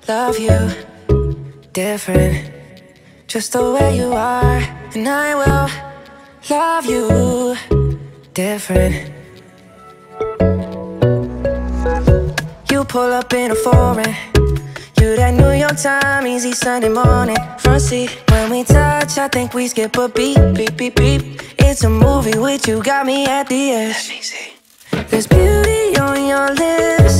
love you different, just the way you are. And I will love you different. You pull up in a foreign, you that New York Times, easy Sunday morning. Front seat, when we touch, I think we skip a beat, beep, beep, beep. It's a movie with you, got me at the edge. There's beauty on your lips,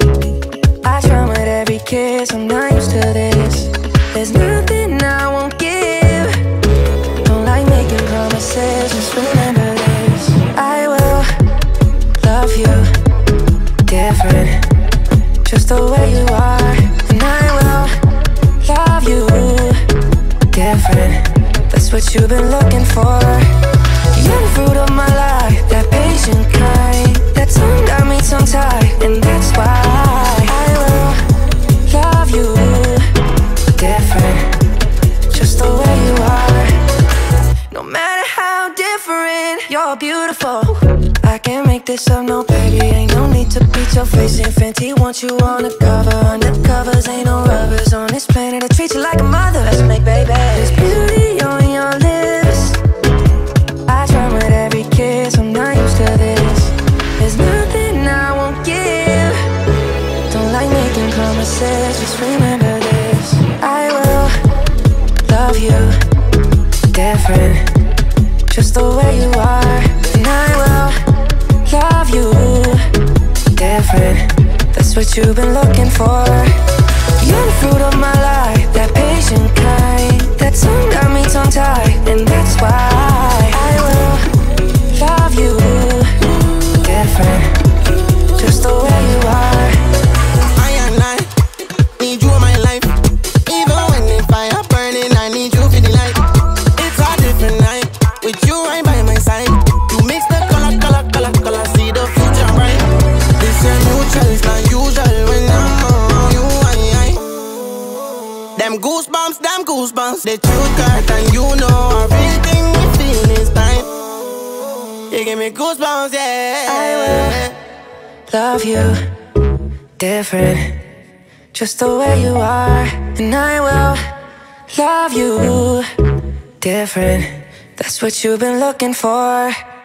I drown with every kiss, I'm not used to this. There's nothing I won't give, don't like making promises, just remember this. I will love you different, just the way you are. And I will love you different, that's what you've been looking for. You're the fruit of my life, that patient kind, that tongue got me tongue-tied. And that's why I will love you different, just the way you are. No matter how different, you're beautiful. I can't make this up, no baby, ain't no need to beat your face in Fenty. Want you on the cover, undercovers, ain't no rubbers on this planet. I treat you like a mother, let's make baby. There's beauty on your lips, I drown with every kiss, I'm not used to this. There's nothing I won't give, don't like making promises, just remember this. I will love you different, just the way you are. And I will love you different, that's what you've been looking for. You're the fruit of my life, that patient kind, that tongue got me tongue-tied. And that's why I will love you different, just the way you are. I am not need you in my life, even when the fire burning, I need you for the light. It's a different night, with you right by my side. You mix the color, see the future bright. This is mutual, it's not usual when I'm on you, Them goosebumps, they true cut. And you know a real thing we feel is time. You give me goosebumps, yeah. I will love you different, just the way you are. And I will love you different, that's what you've been looking for.